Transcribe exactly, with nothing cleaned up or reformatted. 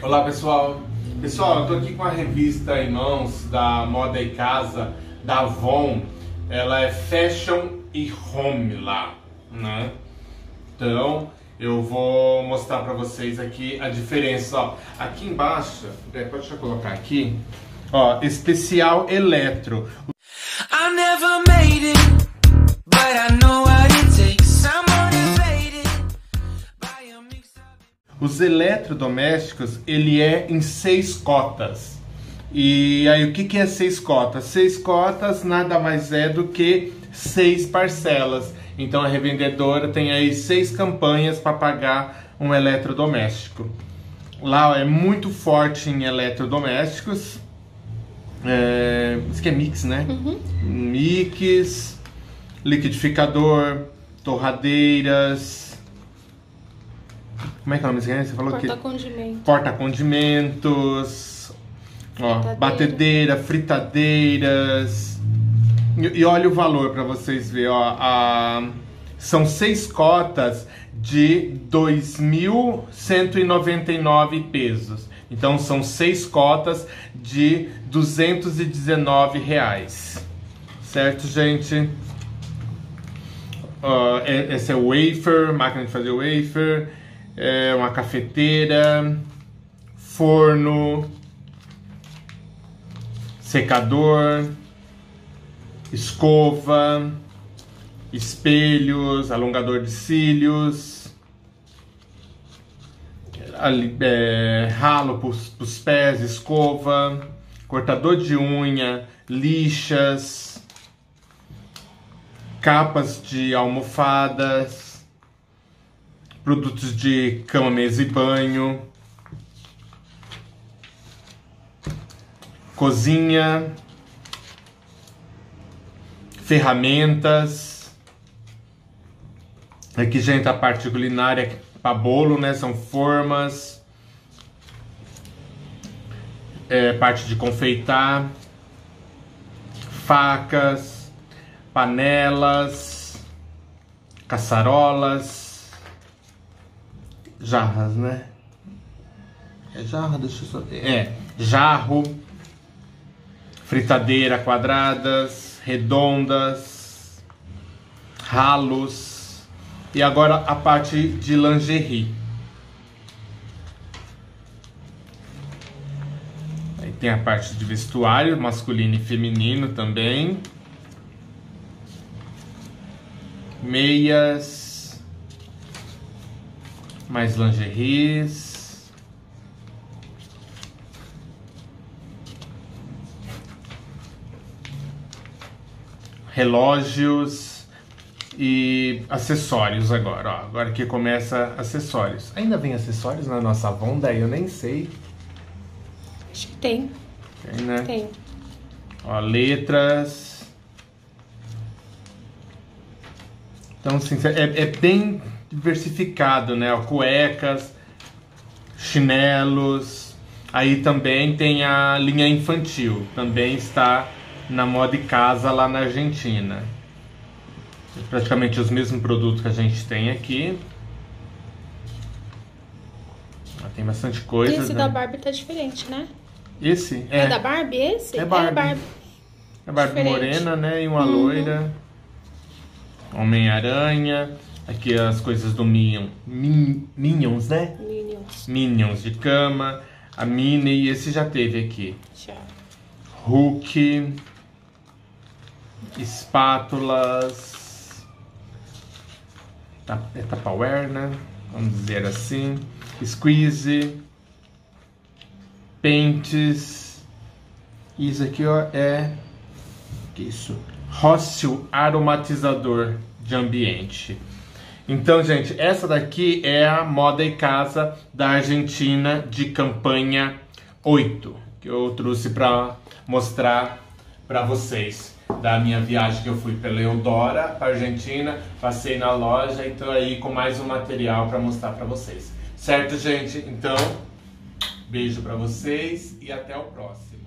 Olá pessoal, pessoal, eu tô aqui com a revista em mãos da Moda e Casa da Avon. Ela é Fashion e Home lá, né? Então eu vou mostrar pra vocês aqui a diferença, ó. Aqui embaixo, é, pode eu colocar aqui, ó, especial eletro. I never made it, but I know what it takes. I'm motivated by a mix of... Os eletrodomésticos, ele é em seis cotas. E aí o que que é seis cotas? Seis cotas nada mais é do que seis parcelas. Então a revendedora tem aí seis campanhas para pagar um eletrodoméstico. Lá é muito forte em eletrodomésticos. É, isso aqui é mix, né? Uhum. Mix, liquidificador, torradeiras. Como é que é o nome? Você falou que porta-condimentos. Porta-condimentos. Ó, batedeira, fritadeiras. E, e olha o valor para vocês verem, ó. A, são seis cotas de dois mil cento e noventa e nove pesos. Então são seis cotas de duzentos e dezenove reais. Certo, gente? Uh, esse é o wafer, máquina de fazer wafer. É uma cafeteira, forno, secador, escova, espelhos, alongador de cílios, ali, é, ralo para os pés, escova, cortador de unha, lixas, capas de almofadas, produtos de cama, mesa e banho, cozinha, ferramentas. Aqui já entra a parte culinária para bolo, né? São formas, é, parte de confeitar, facas, panelas, caçarolas, jarras, né? É jarra, deixa eu só... É, jarro, fritadeira quadradas, redondas, ralos. E agora a parte de lingerie. Aí tem a parte de vestuário masculino e feminino também. Meias. Mais lingeries. Relógios e acessórios agora, ó. Agora que começa acessórios. Ainda vem acessórios na nossa Avon, daí eu nem sei. Acho que tem. Tem, né? Tem. Ó, letras. Então, assim, é, é bem diversificado, né? Ó, cuecas, chinelos. Aí também tem a linha infantil. Também está na Moda e Casa lá na Argentina. Praticamente os mesmos produtos que a gente tem aqui. Tem bastante coisa. Esse né? da Barbie tá diferente, né? Esse? É, é da Barbie esse? É Barbie. É Barbie, é Barbie diferente. morena, né? E uma uhum. loira. Homem-Aranha. Aqui as coisas do Minion. Min, Minions, né? Minions. Minions de cama. A Minnie, esse já teve aqui. Já. Hulk. Espátulas. É Tupperware, né? Vamos dizer assim. Squeeze. Pentes. Isso aqui, ó, é... que isso? Rócio aromatizador de ambiente. Então, gente, essa daqui é a Moda e Casa da Argentina de campanha oito. Que eu trouxe para mostrar para vocês. Da minha viagem que eu fui pela Eudora para Argentina, passei na loja e tô aí com mais um material para mostrar para vocês. Certo, gente? Então, beijo para vocês e até o próximo.